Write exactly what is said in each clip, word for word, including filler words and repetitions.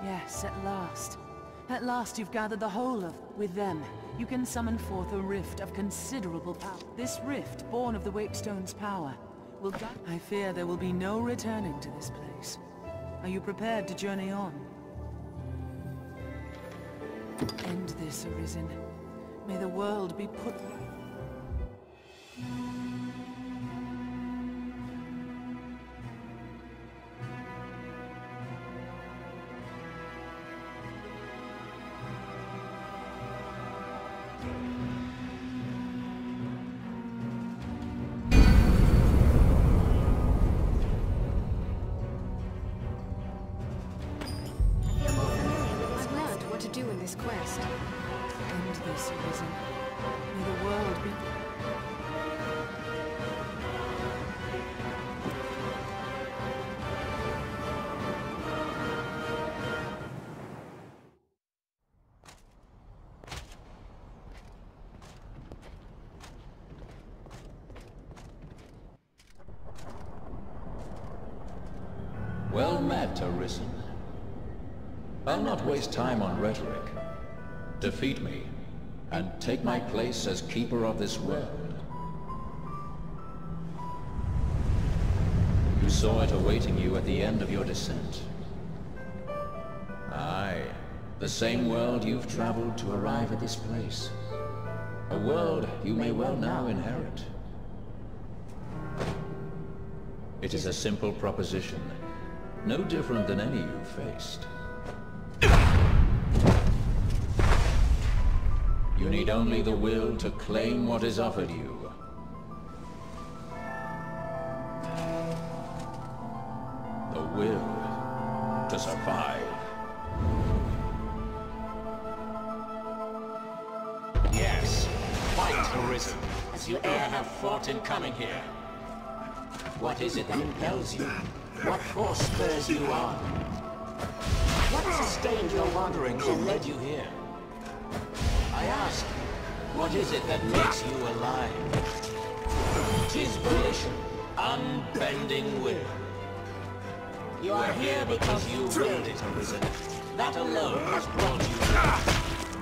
Yes, at last. At last you've gathered the whole of... With them, you can summon forth a rift of considerable power. This rift, born of the Wakestone's power, will guide... I fear there will be no returning to this place. Are you prepared to journey on? End this, Arisen. May the world be put... Quest. End this, Arisen. May the world be... Well met, Arisen. I'll not waste time on rhetoric. Defeat me, and take my place as keeper of this world. You saw it awaiting you at the end of your descent. Aye, the same world you've traveled to arrive at this place. A world you may well now inherit. It is a simple proposition, no different than any you've faced. You need only the will to claim what is offered you. The will to survive. Yes, fight, Arisen, as you e'er have fought in coming here. What is it that impels you? What force spurs you on? What sustained your wanderings and led you here? I ask, what is it that makes you alive? 'Tis volition, unbending will. You are here because you willed it, Arisen. That alone has brought you here.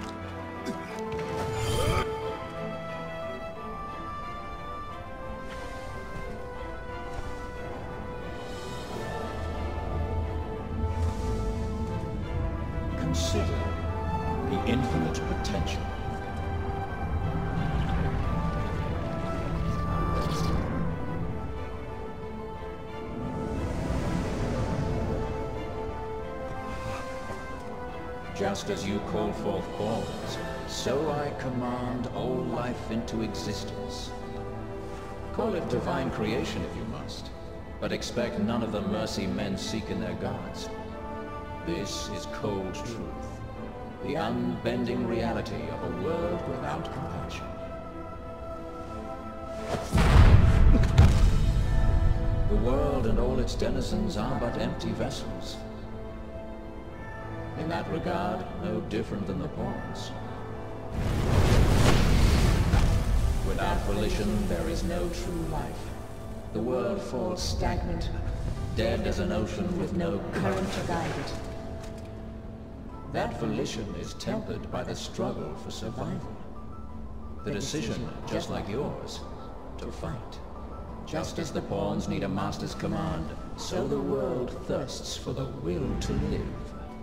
Consider the infinite potential. Just as you call forth forms, so I command all life into existence. Call it divine creation if you must, but expect none of the mercy men seek in their gods. This is cold truth, the unbending reality of a world without compassion. The world and all its denizens are but empty vessels. In that regard, no different than the pawns. Without volition, there is no true life. The world falls stagnant, dead as an ocean with no current to guide it. That volition is tempered by the struggle for survival. The decision, just like yours, to fight. Just as the pawns need a master's command, so the world thirsts for the will to live.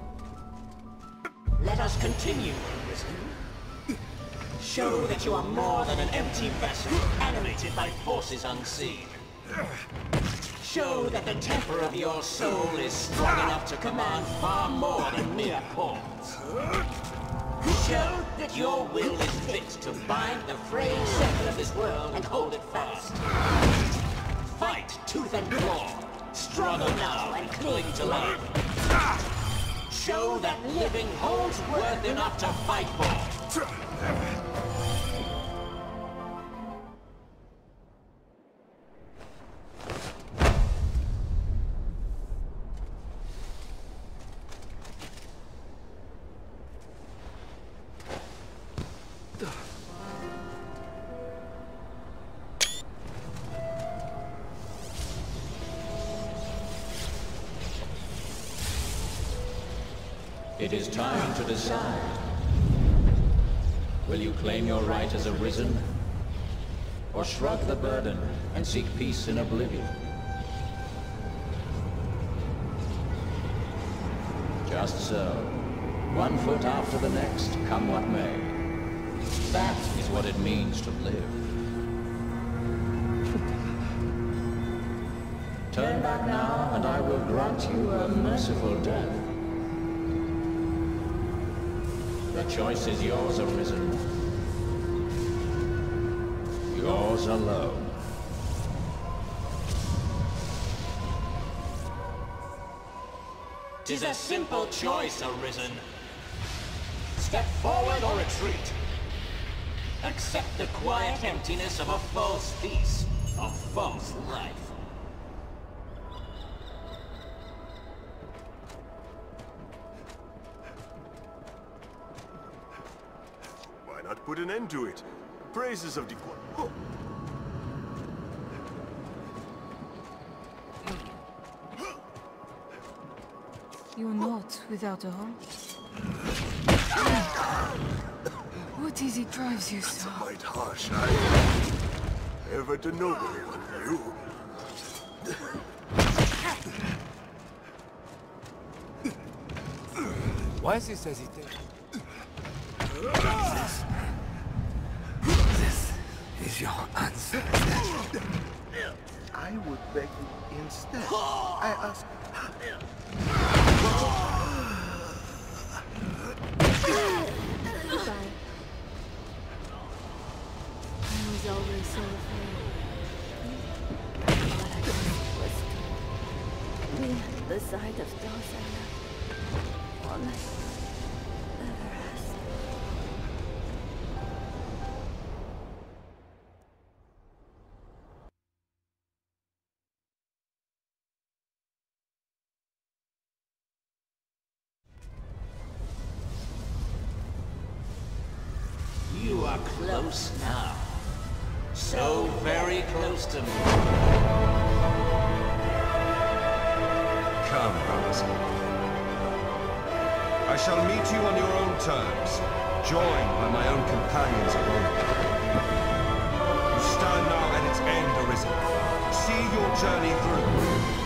Let us continue, Arisen. Show that you are more than an empty vessel, animated by forces unseen. Show that the temper of your soul is strong enough to command far more than mere pawns. Show that your will is fit to bind the frayed center of this world and hold it fast. Fight tooth and claw. Struggle now and cling to life. Show that living holds worth enough to fight for. It is time to decide. Will you claim your right as Arisen? Or shrug the burden and seek peace in oblivion? Just so. One foot after the next, come what may. That is what it means to live. Turn back now, and I will grant you a merciful death. The choice is yours, Arisen. Yours alone. 'Tis a simple choice, Arisen. Step forward or retreat. Accept the quiet emptiness of a false peace, a false life. Why not put an end to it? Praises of the... Oh. You're not without a home? What is it drives you so? That's a mite harsh, I... Ever the nobler than you. Why is this hesitation? This is your answer. I would beg you instead. I ask... Goodbye. I was always so afraid. All I wanted was to be at the side of those I loved. All I ever asked. You are close now. So very close to me. Come, Arisen. I shall meet you on your own terms, joined by my own companions of old. You stand now at its end, Arisen. See your journey through.